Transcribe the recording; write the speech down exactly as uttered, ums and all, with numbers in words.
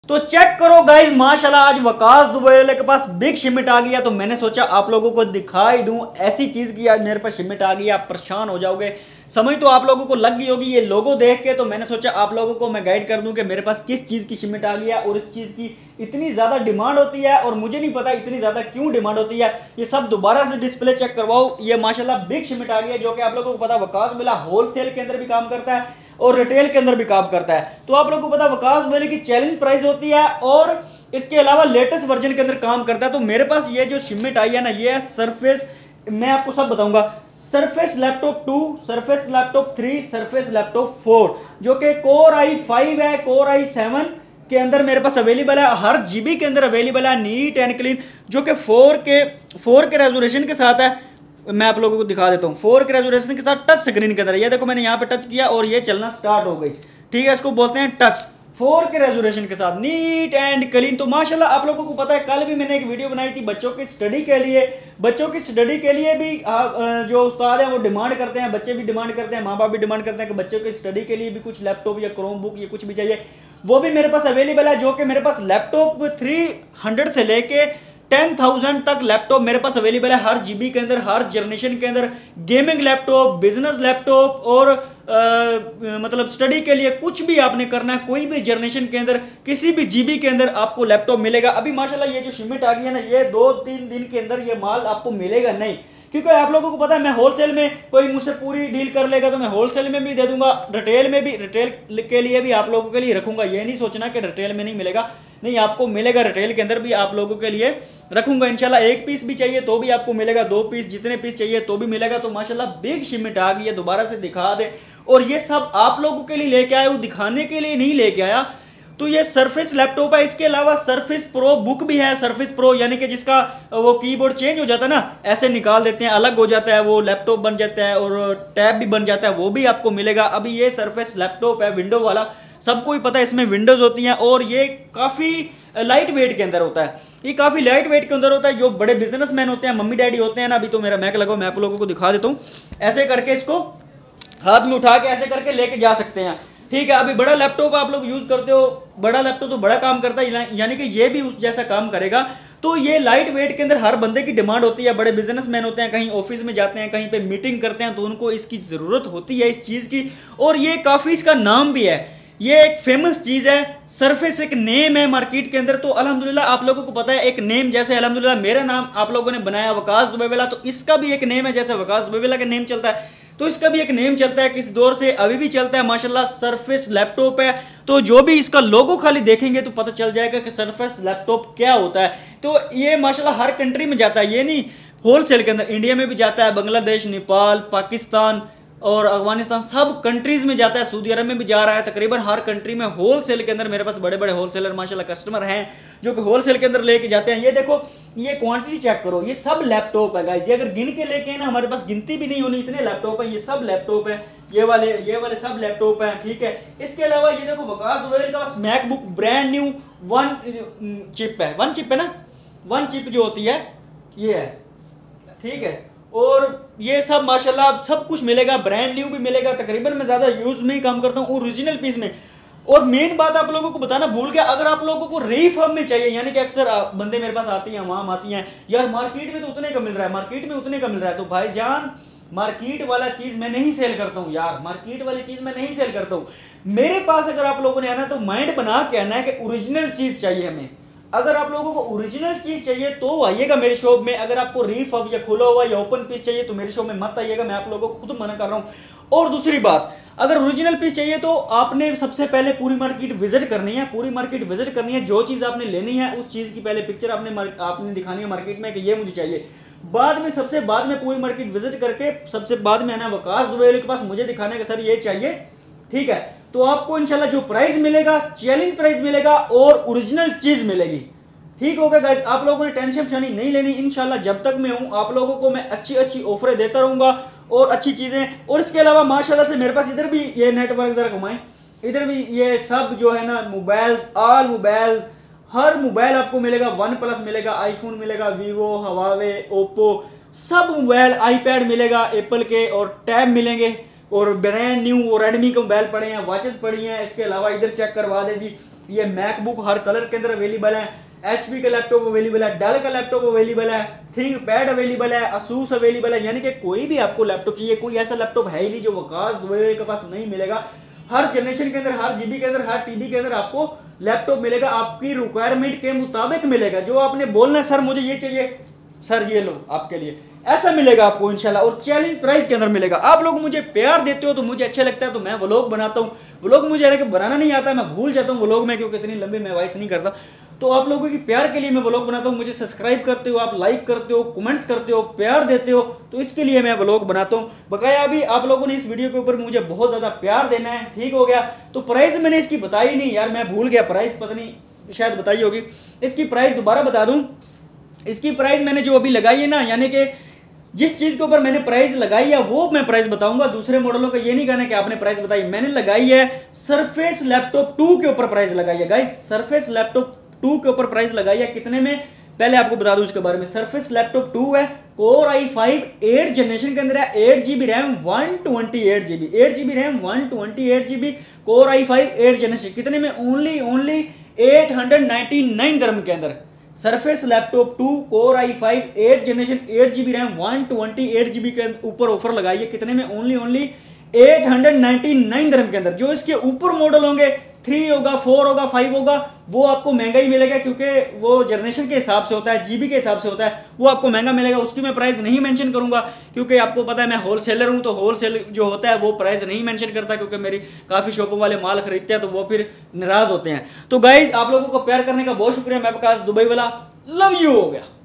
तो चेक करो गाइस, माशाल्लाह आज वकास दुबे वाले के पास बिग शिमिट आ गया। तो मैंने सोचा आप लोगों को दिखाई दूं ऐसी चीज की आज मेरे पास शिमिट आ गई, आप परेशान हो जाओगे। समझ तो आप लोगों को लग गई होगी ये लोगो देख के। तो मैंने सोचा आप लोगों को मैं गाइड कर दूं कि मेरे पास किस चीज की शिमिट आ गई है और इस चीज की इतनी ज्यादा डिमांड होती है और मुझे नहीं पता इतनी ज्यादा क्यों डिमांड होती है। ये सब दोबारा से डिस्प्ले चेक करवाओ। ये माशाल्लाह बिग शिमिट आ गई है, जो कि आप लोगों को पता वकास बिला होलसेल के अंदर भी काम करता है और रिटेल के अंदर भी काम करता है। तो आप लोगों को पता वकास बिल की चैलेंज प्राइस होती है और इसके अलावा लेटेस्ट वर्जन के अंदर काम करता है। तो मेरे पास ये जो शिमिट आई है ना, ये है सरफेस, मैं आपको सब बताऊंगा। Surface laptop two, Surface laptop three, Surface laptop four, जो कि कोर आई फाइव है, कोर आई सेवन के अंदर मेरे पास अवेलेबल है। हर जीबी के अंदर अवेलेबल है, नीट एंड क्लीन, जो कि फोर के फोर के रेजोल्यूशन के साथ है। मैं आप लोगों को दिखा देता हूँ फोर के रेजोल्यूशन के साथ टच स्क्रीन के अंदर। ये देखो मैंने यहाँ पे टच किया और ये चलना स्टार्ट हो गई। ठीक है, इसको बोलते हैं टच, फोर के रेजोल्यूशन के साथ, नीट एंड क्लीन। तो माशाल्लाह आप लोगों को पता है, कल भी मैंने एक वीडियो बनाई थी बच्चों की स्टडी के लिए। बच्चों की स्टडी के लिए भी जो उस्ताद हैं वो डिमांड करते हैं, बच्चे भी डिमांड करते हैं, माँ बाप भी डिमांड करते हैं कि बच्चों की स्टडी के लिए भी कुछ लैपटॉप या क्रोम बुक या कुछ भी चाहिए। वो भी मेरे पास अवेलेबल है, जो कि मेरे पास लैपटॉप थ्री हंड्रेड से लेके टेन थाउजेंड तक लैपटॉप मेरे पास अवेलेबल है। हर जीबी के अंदर, हर जनरेशन के अंदर, गेमिंग लैपटॉप, बिजनेस लैपटॉप और आ, मतलब स्टडी के लिए कुछ भी आपने करना है, कोई भी जनरेशन के अंदर किसी भी जीबी के अंदर आपको लैपटॉप मिलेगा। अभी माशाल्लाह ये जो शिमिट आ गई है ना, ये दो तीन दिन के अंदर ये माल आपको मिलेगा नहीं, क्योंकि आप लोगों को पता है मैं होलसेल में, कोई मुझसे पूरी डील कर लेगा तो मैं होलसेल में भी दे दूंगा, रिटेल में भी, रिटेल के लिए भी आप लोगों के लिए रखूंगा। ये नहीं सोचना कि रिटेल में नहीं मिलेगा, नहीं आपको मिलेगा, रिटेल के अंदर भी आप लोगों के लिए रखूंगा इंशाल्लाह। एक पीस भी चाहिए तो भी आपको मिलेगा, दो पीस, जितने पीस चाहिए तो भी मिलेगा। तो माशाल्लाह बिग शिमिट आ गई है, दोबारा से दिखा दे। और ये सब आप लोगों के लिए लेके आया, वो दिखाने के लिए नहीं लेके आया। तो ये सरफेस लैपटॉप है, इसके अलावा सरफेस प्रो बुक भी है। सरफेस प्रो यानी कि जिसका वो कीबोर्ड चेंज हो जाता है ना, ऐसे निकाल देते हैं, अलग हो जाता है, वो लैपटॉप बन जाता है और टैब भी बन जाता है, वो भी आपको मिलेगा। अभी ये सरफेस लैपटॉप है विंडो वाला, सबको ही पता है इसमें विंडोज होती हैं और ये काफी लाइट वेट के अंदर होता है। ये काफी लाइट वेट के अंदर होता है। जो बड़े बिजनेसमैन होते हैं, मम्मी डैडी होते हैं ना, अभी तो मेरा मैक लगाओ, मैं आप लोगों को दिखा देता हूँ। ऐसे करके इसको हाथ में उठा के ऐसे करके लेके जा सकते हैं। ठीक है, अभी बड़ा लैपटॉप आप लोग यूज करते हो, बड़ा लैपटॉप तो बड़ा काम करता है, यानी कि ये भी उस जैसा काम करेगा। तो ये लाइट वेट के अंदर हर बंदे की डिमांड होती है। बड़े बिजनेसमैन होते हैं, कहीं ऑफिस में जाते हैं, कहीं पे मीटिंग करते हैं, तो उनको इसकी जरूरत होती है इस चीज की। और ये काफी इसका नाम भी है, ये एक फेमस चीज है। सरफेस एक नेम है मार्केट के अंदर। तो अल्हम्दुलिल्लाह आप लोगों को पता है, एक नेम जैसे अल्हम्दुलिल्लाह मेरा नाम आप लोगों ने बनाया वकास दुबे वाला, तो इसका भी एक नेम है, जैसे वकास दुबे वाला का नेम चलता है तो इसका भी एक नेम चलता है। किस दौर से अभी भी चलता है माशाल्लाह, सरफेस लैपटॉप है। तो जो भी इसका लोगो खाली देखेंगे तो पता चल जाएगा कि सरफेस लैपटॉप क्या होता है। तो ये माशाल्लाह हर कंट्री में जाता है, ये नहीं होलसेल के अंदर, इंडिया में भी जाता है, बांग्लादेश, नेपाल, पाकिस्तान और अफगानिस्तान, सब कंट्रीज में जाता है, सऊदी अरब में भी जा रहा है। तकरीबन हर कंट्री में होलसेल के अंदर मेरे पास बड़े बड़े होलसेलर माशाल्लाह कस्टमर हैं, जो कि होलसेल के अंदर लेके जाते हैं। ये देखो, ये क्वांटिटी चेक करो, ये सब लैपटॉप है गाइस। ये अगर गिन के लेके ना, हमारे पास गिनती भी नहीं होनी, इतने लैपटॉप है। ये सब लैपटॉप है, ये वाले ये वाले सब लैपटॉप है। ठीक है, इसके अलावा ये देखो वकास दुबे का पास MacBook brand new one chip है, वन चिप है ना, वन चिप जो होती है ये है। ठीक है, और ये सब माशाल्लाह सब कुछ मिलेगा, ब्रांड न्यू भी मिलेगा। तकरीबन मैं ज्यादा यूज में ही काम करता हूँ, ओरिजिनल पीस में। और मेन बात आप लोगों को बताना भूल गया, अगर आप लोगों को रीफर्म में चाहिए, यानी कि अक्सर बंदे मेरे पास आती हैं, वहां आती हैं, यार मार्केट में तो उतने का मिल रहा है, मार्केट में उतने का मिल रहा है। तो भाईजान मार्केट वाला चीज मैं नहीं सेल करता हूँ यार, मार्केट वाली चीज मैं नहीं सेल करता हूँ। मेरे पास अगर आप लोगों ने आना तो माइंड बना के आना है कि ओरिजिनल चीज चाहिए हमें। अगर आप लोगों को ओरिजिनल चीज चाहिए तो आइएगा मेरे शॉप में। अगर आपको रीफर्ब या खुला हुआ या ओपन पीस चाहिए तो मेरे शॉप में मत आइएगा, मैं आप लोगों को खुद मना कर रहा हूं। और दूसरी बात, अगर ओरिजिनल पीस चाहिए तो आपने सबसे पहले पूरी मार्केट विजिट करनी है, पूरी मार्केट विजिट करनी है। जो चीज आपने लेनी है उस चीज की पहले पिक्चर आपने आपने दिखानी है मार्केट में कि ये मुझे चाहिए। बाद में सबसे बाद में पूरी मार्केट विजिट करके सबसे बाद में आना वकास दुबे के पास, मुझे दिखाने का सर ये चाहिए। ठीक है, तो आपको इंशाल्लाह जो प्राइस मिलेगा, चैलेंज प्राइस मिलेगा और ओरिजिनल चीज मिलेगी। ठीक हो गया गाइस, आप लोगों ने टेंशन शानी नहीं लेनी। इंशाल्लाह जब तक मैं हूं आप लोगों को मैं अच्छी अच्छी ऑफरें देता रहूंगा और अच्छी चीजें। और इसके अलावा माशाल्लाह से मेरे पास इधर भी ये नेटवर्क जरा घुमाएं, इधर भी ये सब जो है ना मोबाइल्स, ऑल मोबाइल, हर मोबाइल आपको मिलेगा। वन प्लस मिलेगा, आईफोन मिलेगा, वीवो, हवावे, ओप्पो, सब मोबाइल, आईपैड मिलेगा एप्पल के, और टैब मिलेंगे, और ब्रांड न्यू और रेडमी के मोबाइल पड़े हैं, वॉचेस पड़ी हैं। इसके अलावा इधर चेक करवा दे जी, ये मैकबुक हर कलर के अंदर अवेलेबल है, एचपी का लैपटॉप अवेलेबल है, डेल का लैपटॉप अवेलेबल है, थिंक पैड अवेलेबल है, असूस अवेलेबल है। यानी कि कोई भी आपको लैपटॉप चाहिए, कोई ऐसा लैपटॉप है ही नहीं जो वकास दुबे के पास नहीं मिलेगा। हर जनरेशन के अंदर, हर जीबी के अंदर, हर टीबी के अंदर आपको लैपटॉप मिलेगा, आपकी रिक्वायरमेंट के मुताबिक मिलेगा। जो आपने बोलना सर मुझे ये चाहिए, सर ये लो आपके लिए, ऐसा मिलेगा आपको इंशाल्लाह, और चैलेंज प्राइस के अंदर मिलेगा। आप लोग मुझे प्यार देते हो तो मुझे अच्छा लगता है, तो मैं व्लॉग बनाता हूँ। व्लॉग मुझे बनाना नहीं आता, मैं भूल जाता हूँ व्लॉग में, क्योंकि इतनी लंबी मैं वॉइस नहीं करता। तो आप लोगों की प्यार के लिए मैं व्लॉग बनाता हूँ। मुझे सब्सक्राइब करते हो, आप लाइक करते हो, कमेंट्स करते हो, प्यार देते हो, तो इसके लिए मैं व्लॉग बनाता हूँ। बकाया अभी आप लोगों ने इस वीडियो के ऊपर मुझे बहुत ज्यादा प्यार देना है, ठीक हो गया। तो प्राइस मैंने इसकी बताई नहीं यार, मैं भूल गया प्राइस, पता नहीं शायद बताई होगी। इसकी प्राइस दोबारा बता दूं, इसकी प्राइस मैंने जो अभी लगाई है ना, यानी कि जिस चीज के ऊपर मैंने प्राइस लगाई है वो मैं प्राइस बताऊंगा। दूसरे मॉडलों का ये नहीं कहना कि आपने प्राइस बताई। मैंने लगाई है सरफेस लैपटॉप टू के ऊपर प्राइस लगाई है गाइस, सरफेस लैपटॉप टू के ऊपर प्राइस लगाई है। कितने में, पहले आपको बता दूं इसके बारे में। सरफेस लैपटॉप टू है, core i five eight generation के अंदर है, eight GB RAM, one twenty eight GB, eight GB RAM, one twenty eight GB, core i five eight generation. कितने में, only only eight hundred ninety nine dirham के अंदर। Surface laptop two core i five eight generation, eight GB RAM, one twenty eight GB के ऊपर offer लगाई है। कितने में, only only eight hundred ninety nine dirham के अंदर। जो इसके ऊपर मॉडल होंगे, थ्री होगा, फोर होगा, फाइव होगा, वो आपको महंगा ही मिलेगा, क्योंकि वो जनरेशन के हिसाब से होता है, जीबी के हिसाब से होता है, वो आपको महंगा मिलेगा। उसकी मैं प्राइस नहीं मेंशन करूंगा, क्योंकि आपको पता है मैं होलसेलर हूं, तो होलसेल जो होता है वो प्राइस नहीं मेंशन करता, क्योंकि मेरी काफी शॉपों वाले माल खरीदते हैं तो वो फिर नाराज होते हैं। तो गाइज आप लोगों को प्यार करने का बहुत शुक्रिया। मैं वकास दुबई वाला लव यू हो गया।